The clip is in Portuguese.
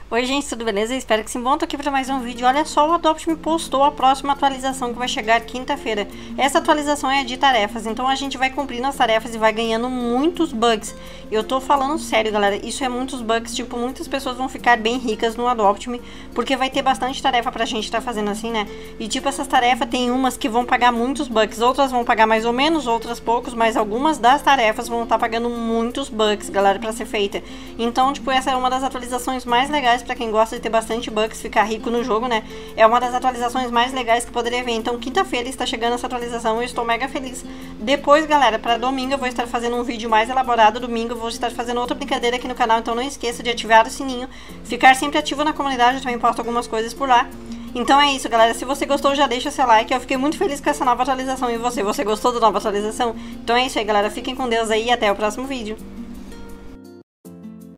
Oi gente, tudo beleza? Espero que sim. Bom, tô aqui para mais um vídeo. Olha só, o Adopt me postou a próxima atualização que vai chegar quinta-feira. Essa atualização é de tarefas, então a gente vai cumprindo as tarefas e vai ganhando muitos bugs. Eu tô falando sério, galera, isso é muitos bugs, tipo, muitas pessoas vão ficar bem ricas no Adopt Me, porque vai ter bastante tarefa pra gente tá fazendo assim, né? E tipo, essas tarefas tem umas que vão pagar muitos bugs, outras vão pagar mais ou menos, outras poucos, mas algumas das tarefas vão estar pagando muitos bugs, galera, pra ser feita. Então, tipo, essa é uma das atualizações mais legais pra quem gosta de ter bastante bugs, ficar rico no jogo, né? É uma das atualizações mais legais que poderia ver. Então, quinta-feira está chegando essa atualização, eu estou mega feliz. Depois, galera, pra domingo eu vou estar fazendo um vídeo mais elaborado. Domingo eu vou estar fazendo outra brincadeira aqui no canal, então não esqueça de ativar o sininho, ficar sempre ativo na comunidade, eu também posto algumas coisas por lá. Então é isso, galera. Se você gostou, já deixa seu like. Eu fiquei muito feliz com essa nova atualização. E você gostou da nova atualização? Então é isso aí, galera. Fiquem com Deus aí e até o próximo vídeo.